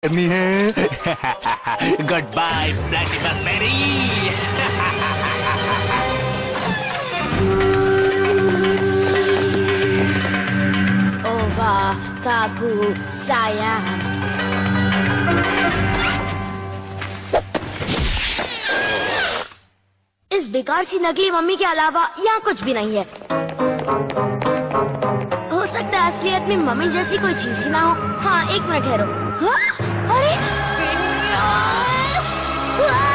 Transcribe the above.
करनी है। Good bye platypus berry. ओवा काकू sayang। इस बेकार सी नकली मम्मी के अलावा यहाँ कुछ भी नहीं है। हो सकता है असलियत में मम्मी जैसी कोई चीज ही ना हो। हाँ, एक मिनट ठहरो। हाँ? अरे फिनियस!